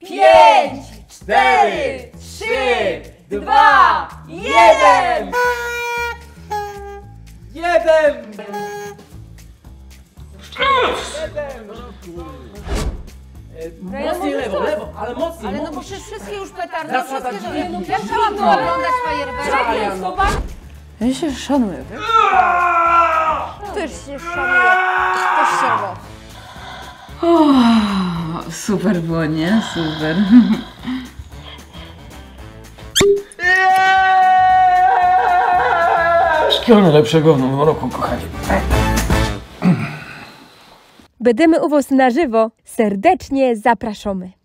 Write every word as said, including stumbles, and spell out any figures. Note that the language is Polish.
pięć, cztery, trzy, dwa, jeden! Jeden! Mocniej lewo, lewo, ale mocniej. Ale no bo mocniej. przecież wszystkie już petardy, Zasada wszystkie, dźwigni. no ja chciałam tu oglądać fajerwerki. no. Ja się szanuję, wiesz? Też się szanuję. Też się go. O, super było, nie? Super. Wszystkiego najlepszego w nowym roku, kochani. Będziemy u was na żywo. Serdecznie zapraszamy.